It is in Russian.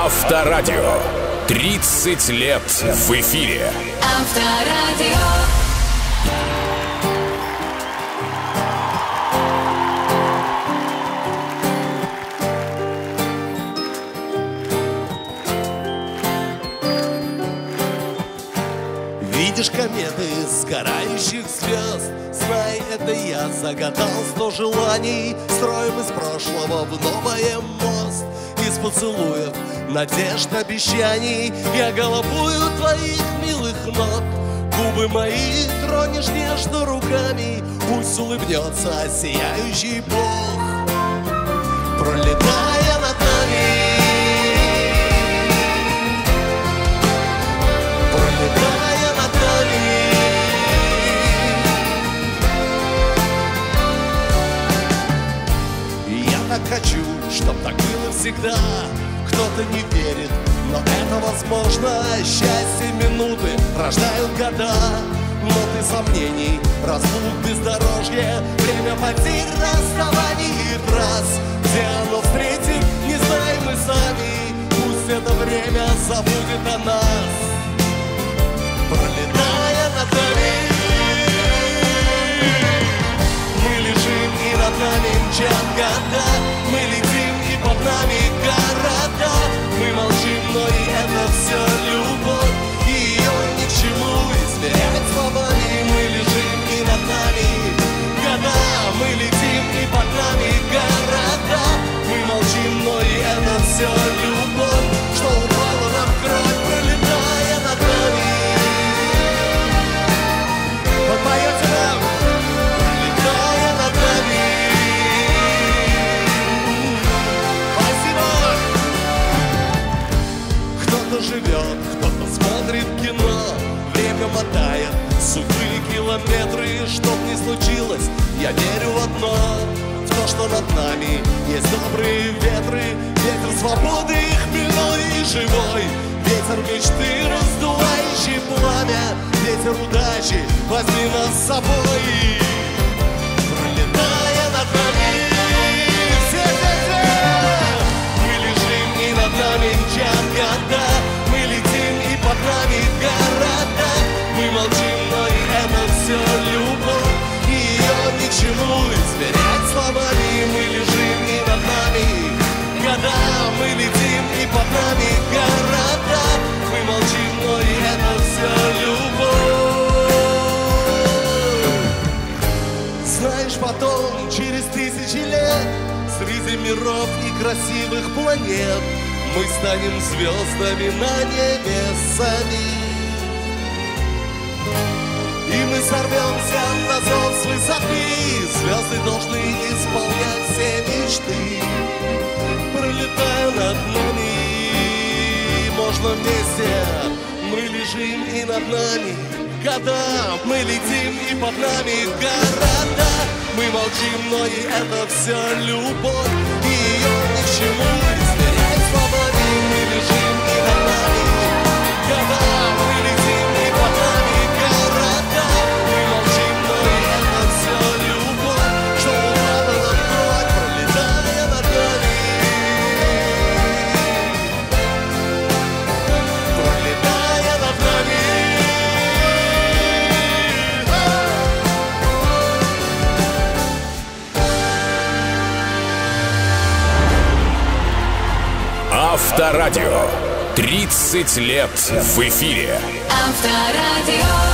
Авторадио. 30 лет в эфире. Авторадио. Видишь кометы сгорающих звезд, знай, это я загадал 100 желаний. Строим из прошлого в новое мост, из поцелуев, надежд, обещаний. Я голубую твоих милых ног, губы мои тронешь нежно руками. Пусть улыбнется сияющий Бог, пролетая над нами, пролетая над нами. Я так хочу, чтоб так было всегда. Кто-то не верит, но это возможно. Счастье минуты рождают года, ноты сомнений, разлук, бездорожье, время потерь, расставаний и трасс. Где оно встретит, не знаем мы сами. Пусть это время забудет о нас, пролетая над нами. Мы лежим и над нами мчат года. Мы летим и под нами города. Мы молчим, но и это все любовь. Ее ни к чему измерять словами. Мы лежим и над нами года. Мы летим и под нами города. Мы молчим, но и это все любовь, что упала нам в кровь, пролетая над нами. Подпоете нам, пролетая над нами. Спасибо! Кто-то живет, кто-то смотрит кино. Время мотает судьбы километры. Чтоб не случилось, я верю в одно: в то, что над нами есть добрые ветры. Ветер свободы, хмельной и живой. Ветер мечты, раздувающий пламя. Ветер удачи, возьми нас с собой. Пролетая над нами, все. Мы лежим и над нами мчат года. Мы летим и под нами города. Мы молчим, но и это все любовь. Ее ни к чему измерять словами. Мы лежим и над нами года. Мы летим и под нами города. Мы молчим, но и это все любовь. Знаешь, потом, через 1000 лет, среди миров и красивых планет, мы станем звездами на небе сами. И мы сорвемся на зов с высоты. Звезды должны исполнять все мечты. Пролетая над нами, можно вместе. Мы лежим и над нами года. Мы летим и под нами города. Мы молчим, но и это все любовь. И ее ни к чему измерять словами. Мы лежим и над нами года. Мы летим и под нами города. Мы молчим, но и это все любовь, что упала нам в кровь, пролетая над нами. Пролетая над нами. Авторадио. 30 лет в эфире. Авторадио.